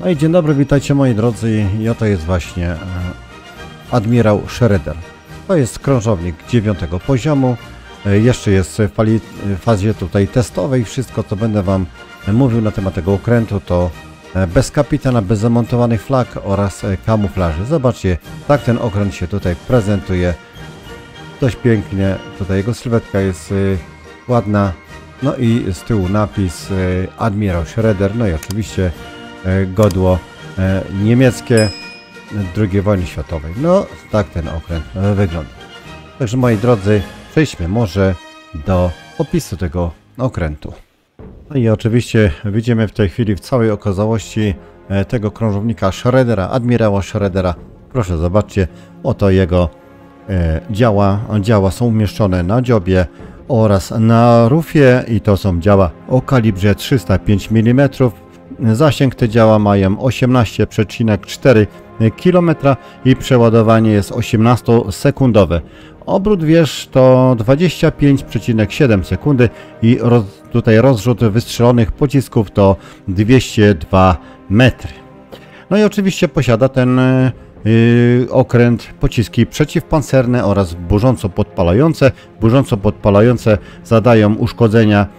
No i dzień dobry, witajcie moi drodzy. I oto jest właśnie admirał Shredder. To jest krążownik 9 poziomu. Jeszcze jest w fazie tutaj testowej. Wszystko co będę wam mówił na temat tego okrętu to bez kapitana, bez zamontowanych flag oraz kamuflaży. Zobaczcie, tak ten okręt się tutaj prezentuje. Dość pięknie. Tutaj jego sylwetka jest ładna. No i z tyłu napis admirał Shredder. No i oczywiście godło niemieckie II wojny światowej. No tak ten okręt wygląda. Także moi drodzy, przejdźmy może do opisu tego okrętu. No i oczywiście widzimy w tej chwili w całej okazałości tego krążownika Shreddera, admirała Shreddera. Proszę zobaczcie, oto jego działa. Działa są umieszczone na dziobie oraz na rufie i to są działa o kalibrze 305 mm. Zasięg te działa mają 18,4 km i przeładowanie jest 18-sekundowe. Obrót wież to 25,7 sekundy i tutaj rozrzut wystrzelonych pocisków to 202 metry. No i oczywiście posiada ten okręt pociski przeciwpancerne oraz burząco podpalające. Burząco podpalające zadają uszkodzenia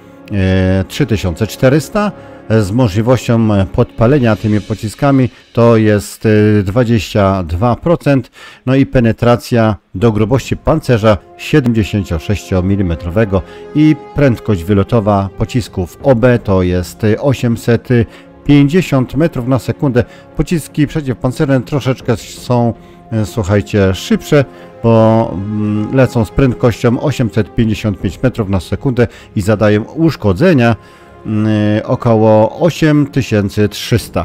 3400 z możliwością podpalenia tymi pociskami to jest 22%, no i penetracja do grubości pancerza 76 mm i prędkość wylotowa pocisków OB to jest 850 metrów na sekundę. Pociski przeciwpancerne troszeczkę są, słuchajcie, szybsze, bo lecą z prędkością 855 metrów na sekundę i zadają uszkodzenia około 8300.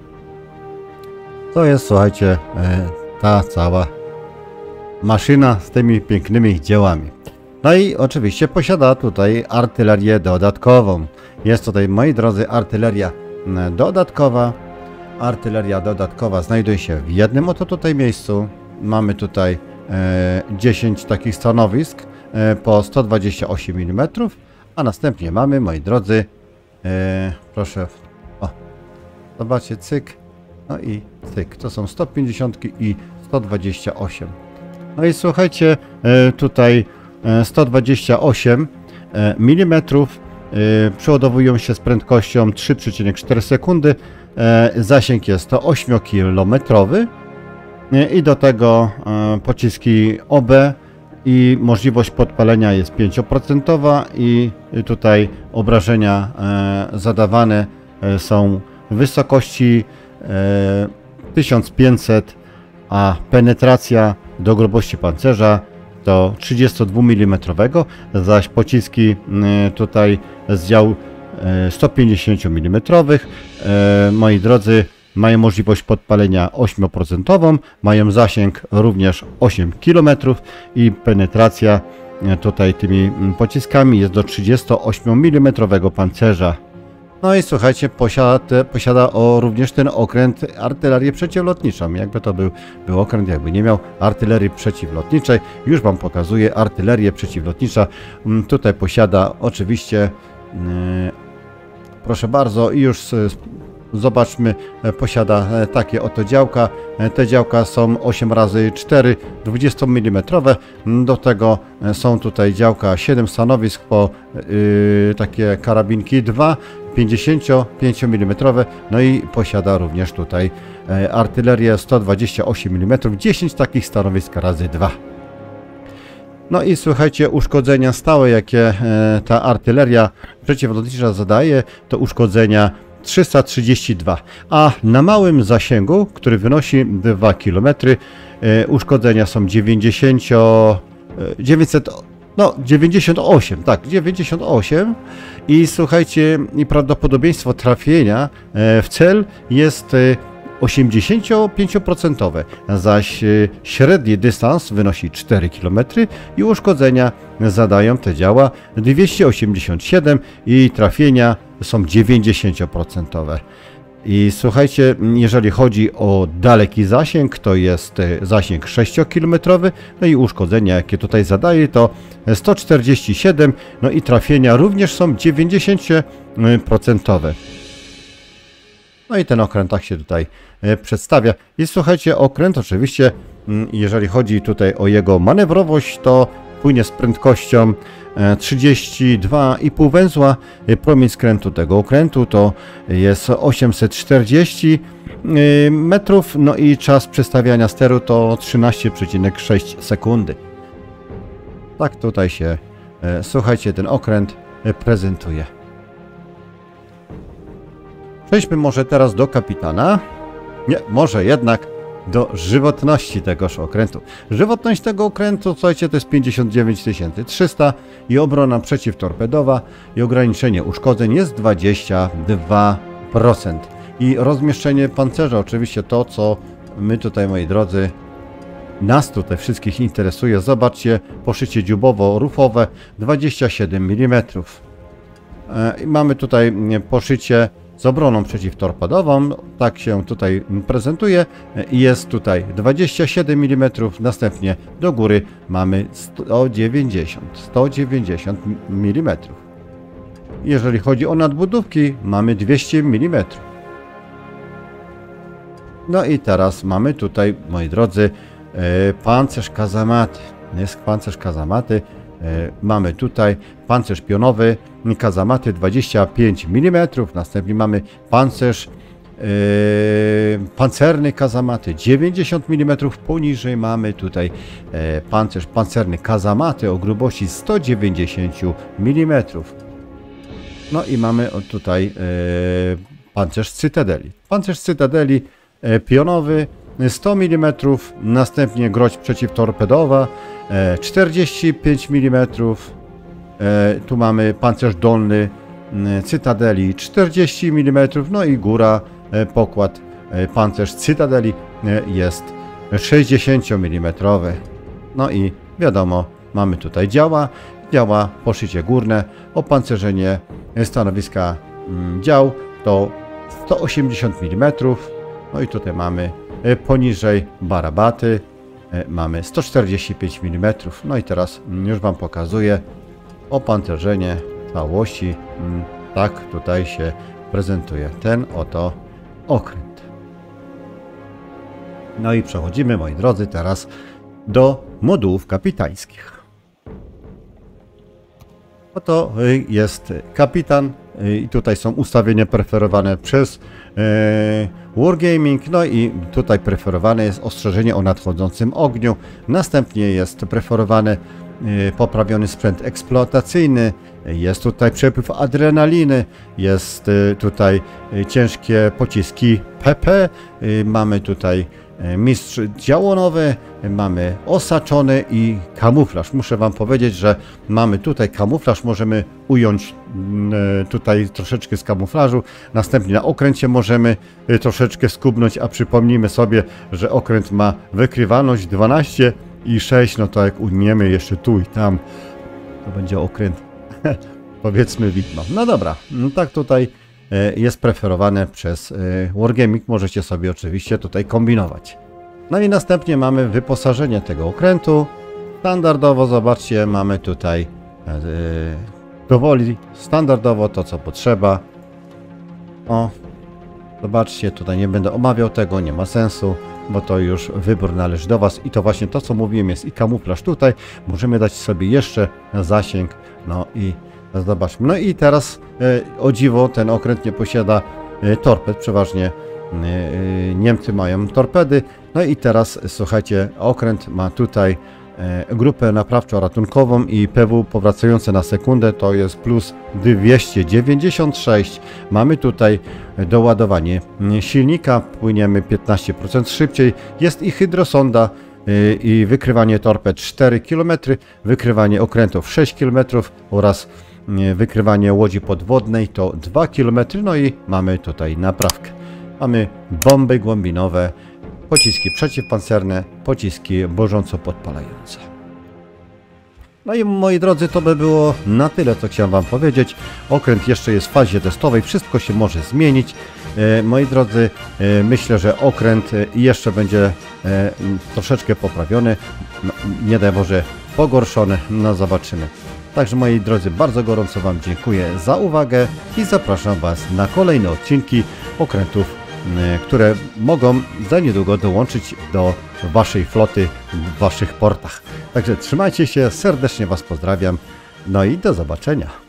To jest, słuchajcie, ta cała maszyna z tymi pięknymi dziełami. No i oczywiście posiada tutaj artylerię dodatkową. Jest tutaj, moi drodzy, artyleria dodatkowa. Artyleria dodatkowa znajduje się w jednym oto tutaj miejscu. Mamy tutaj 10 takich stanowisk po 128 mm, a następnie mamy, moi drodzy, proszę, o, zobaczcie, cyk, no i cyk, to są 150 i 128. No i słuchajcie, tutaj 128 mm przeładowują się z prędkością 3,4 sekundy. Zasięg jest to 8-kilometrowy i do tego pociski OB i możliwość podpalenia jest 5% i tutaj obrażenia zadawane są w wysokości 1500, a penetracja do grubości pancerza to 32 mm, zaś pociski tutaj z dział 150 mm, moi drodzy, mają możliwość podpalenia 8%, mają zasięg również 8 km i penetracja tutaj tymi pociskami jest do 38 mm pancerza. No i słuchajcie, posiada również ten okręt artylerię przeciwlotniczą. Jakby to był okręt, jakby nie miał artylerii przeciwlotniczej. Już wam pokazuję artylerię przeciwlotnicza. Tutaj posiada oczywiście, proszę bardzo, i już zobaczmy, posiada takie oto działka. Te działka są 8x4, 20 mm. Do tego są tutaj działka 7 stanowisk po takie karabinki 2, 55 mm. No i posiada również tutaj artylerię 128 mm, 10 takich stanowisk razy 2. No i słuchajcie, uszkodzenia stałe, jakie ta artyleria przeciwlotnicza zadaje, to uszkodzenia 332, a na małym zasięgu, który wynosi 2 km, uszkodzenia są 98, tak, 98 i słuchajcie, i prawdopodobieństwo trafienia w cel jest 85%, zaś średni dystans wynosi 4 km i uszkodzenia zadają te działa 287 i trafienia są 90%. I słuchajcie, jeżeli chodzi o daleki zasięg, to jest zasięg 6-kilometrowy, no i uszkodzenia, jakie tutaj zadaje, to 147, no i trafienia również są 90%. No i ten okręt tak się tutaj przedstawia. I słuchajcie, okręt oczywiście, jeżeli chodzi tutaj o jego manewrowość, to płynie z prędkością 32,5 węzła. Promień skrętu tego okrętu to jest 840 metrów, no i czas przestawiania steru to 13,6 sekundy. Tak tutaj się, słuchajcie, ten okręt prezentuje. Przejdźmy może teraz do kapitana. Nie, może jednak do żywotności tegoż okrętu. Żywotność tego okrętu, słuchajcie, to jest 59 300 i obrona przeciwtorpedowa i ograniczenie uszkodzeń jest 22%. I rozmieszczenie pancerza, oczywiście to, co my tutaj, moi drodzy, nas tutaj wszystkich interesuje. Zobaczcie, poszycie dziubowo-rufowe 27 mm. I mamy tutaj poszycie z obroną przeciwtorpedową, tak się tutaj prezentuje. Jest tutaj 27 mm, następnie do góry mamy 190 mm. Jeżeli chodzi o nadbudówki, mamy 200 mm. No i teraz mamy tutaj, moi drodzy, pancerz kazamaty. Jest pancerz kazamaty. Mamy tutaj pancerz pionowy kazamaty 25 mm, następnie mamy pancerz pancerny kazamaty 90 mm, poniżej mamy tutaj pancerz pancerny kazamaty o grubości 190 mm. No i mamy tutaj pancerz cytadeli. Pancerz cytadeli pionowy 100 mm, następnie groź przeciwtorpedowa 45 mm. Tu mamy pancerz dolny cytadeli 40 mm, no i góra, pokład pancerz cytadeli jest 60 mm. No i wiadomo, mamy tutaj działa poszycie górne, opancerzenie stanowiska dział to 180 mm. No i tutaj mamy poniżej barabaty, mamy 145 mm. No i teraz już Wam pokazuję opancerzenie całości. Tak tutaj się prezentuje ten oto okręt. No i przechodzimy, moi drodzy, teraz do modułów kapitańskich. Oto jest kapitan i tutaj są ustawienia preferowane przez Wargaming, no i tutaj preferowane jest ostrzeżenie o nadchodzącym ogniu, następnie jest preferowany poprawiony sprzęt eksploatacyjny, jest tutaj przepływ adrenaliny, jest tutaj ciężkie pociski PP, mamy tutaj mistrz działonowy, mamy osaczony i kamuflaż. Muszę Wam powiedzieć, że mamy tutaj kamuflaż, możemy ująć tutaj troszeczkę z kamuflażu, następnie na okręcie możemy troszeczkę skubnąć, a przypomnijmy sobie, że okręt ma wykrywalność 12 i 6, no to jak uniemy jeszcze tu i tam, to będzie okręt powiedzmy widmo. No dobra, no tak tutaj jest preferowane przez Wargaming, możecie sobie oczywiście tutaj kombinować. No i następnie mamy wyposażenie tego okrętu. Standardowo, zobaczcie, mamy tutaj dowoli standardowo to, co potrzeba. O, zobaczcie, tutaj nie będę omawiał tego, nie ma sensu, bo to już wybór należy do Was. I to właśnie to, co mówiłem, jest i kamuflaż tutaj. Możemy dać sobie jeszcze zasięg, no i zobaczmy. No i teraz o dziwo ten okręt nie posiada torped, przeważnie Niemcy mają torpedy. No i teraz słuchajcie, okręt ma tutaj grupę naprawczo-ratunkową i PW powracające na sekundę to jest plus 296. Mamy tutaj doładowanie silnika, płyniemy 15% szybciej, jest i hydrosonda i wykrywanie torped 4 km, wykrywanie okrętów 6 km oraz wykrywanie łodzi podwodnej to 2 km, no i mamy tutaj naprawkę. Mamy bomby głębinowe, pociski przeciwpancerne, pociski bożąco podpalające. No i moi drodzy, to by było na tyle, co chciałem Wam powiedzieć. Okręt jeszcze jest w fazie testowej, wszystko się może zmienić. Moi drodzy, myślę, że okręt jeszcze będzie troszeczkę poprawiony, no, nie daj Boże pogorszony, no zobaczymy. Także moi drodzy, bardzo gorąco Wam dziękuję za uwagę i zapraszam Was na kolejne odcinki okrętów, które mogą za niedługo dołączyć do Waszej floty w Waszych portach. Także trzymajcie się, serdecznie Was pozdrawiam, no i do zobaczenia.